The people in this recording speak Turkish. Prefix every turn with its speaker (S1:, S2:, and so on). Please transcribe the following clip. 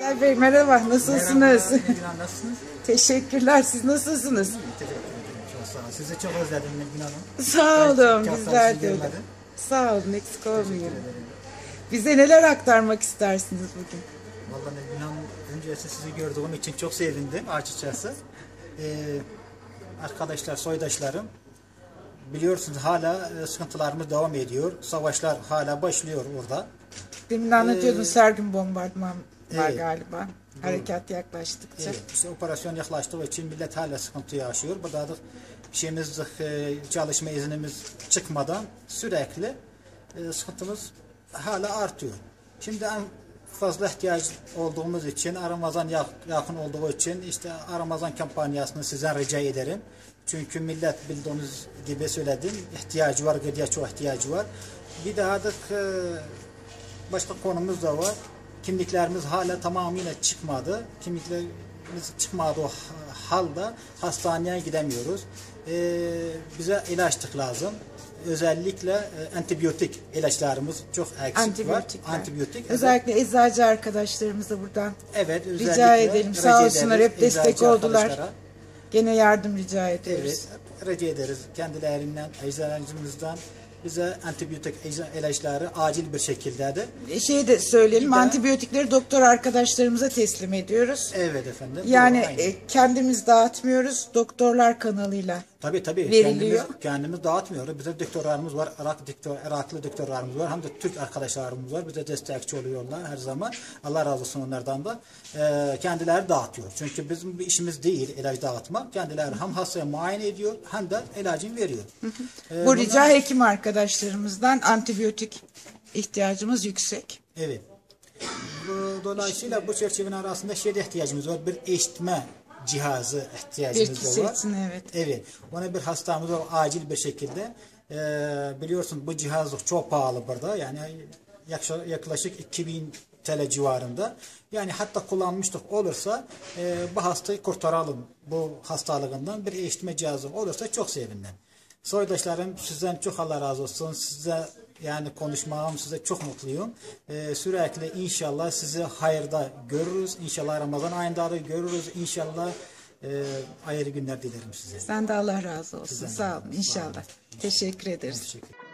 S1: Bilal Bey merhaba, nasılsınız?
S2: Merhaba, nasılsınız?
S1: Teşekkürler, siz nasılsınız?
S2: Teşekkür ederim, çok sağ olun. Sizi çok özledim Nilgün Hanım.
S1: Sağ olun,
S2: Çok
S1: bizler de öyle.
S2: görmedim.
S1: Sağ olun, eksik olmayın. Bize neler aktarmak istersiniz bugün?
S2: Vallahi Nilgün Hanım, öncesi sizi gördüğüm için çok sevindim açıkçası. Arkadaşlar, soydaşlarım, biliyorsunuz hala sıkıntılarımız devam ediyor. Savaşlar hala başlıyor orada.
S1: Demin anlatıyordunuz, her gün bombardıman var
S2: evet.
S1: galiba. Harekat yaklaştıkça.
S2: Evet, işte operasyon yaklaştığı için millet hala sıkıntı yaşıyor. Burada da şeyimiz, çalışma iznimiz çıkmadan sürekli sıkıntımız hala artıyor. Şimdi en fazla ihtiyaç olduğumuz için, Ramazan yakın olduğu için işte Ramazan kampanyasını sizden rica ederim. Çünkü millet bildiğiniz gibi söyledim, ihtiyacı var, gıdaya çok ihtiyacı var. Bir daha da başka konumuz da var. Kimliklerimiz hala tamamıyla çıkmadı. Kimliklerimiz çıkmadığı halde hastaneye gidemiyoruz. Bize ilaçlık lazım. Özellikle antibiyotik ilaçlarımız çok eksik var. Antibiyotik.
S1: Özellikle evet. Eczacı arkadaşlarımıza buradan rica edelim. Sağ olsunlar, hep destek oldular. Gene yardım rica ediyoruz.
S2: Evet, rica ederiz. Kendilerinden, eczacımızdan bize antibiyotik ilaçları acil bir şekilde de.
S1: Şey de söyleyelim, antibiyotikleri doktor arkadaşlarımıza teslim ediyoruz.
S2: Evet efendim.
S1: Yani kendimiz dağıtmıyoruz, doktorlar kanalıyla
S2: tabii
S1: veriliyor.
S2: Kendimiz dağıtmıyoruz. Bize doktorlarımız var, Iraklı doktorlarımız var, hem de Türk arkadaşlarımız var. Bize destekçi oluyorlar her zaman. Allah razı olsun onlardan da. Kendileri dağıtıyor. Çünkü bizim bir işimiz değil ilaç dağıtmak. Kendileri hem hastaya muayene ediyor hem de ilacını veriyor.
S1: Bu rica hekim arkadaşlarımızdan, antibiyotik ihtiyacımız yüksek.
S2: Evet. Dolayısıyla bu çerçevenin arasında şeyde ihtiyacımız var. Bir eşitme cihazı ihtiyacımız var.
S1: Evet.
S2: Evet. Ona bir hastamız var acil bir şekilde. Biliyorsun bu cihaz çok pahalı burada. Yani yaklaşık 2000 TL civarında. Yani hatta kullanmıştık olursa bu hastayı kurtaralım. Bu hastalığından bir eşitme cihazı olursa çok sevinirim. Soydaşlarım, sizden çok Allah razı olsun. Size yani konuşmam, size çok mutluyum. Sürekli inşallah sizi hayırda görürüz. İnşallah Ramazan ayında da görürüz. İnşallah hayırlı günler dilerim size.
S1: Sen de Allah razı olsun. Sizden sağ olun inşallah. Teşekkür ederiz.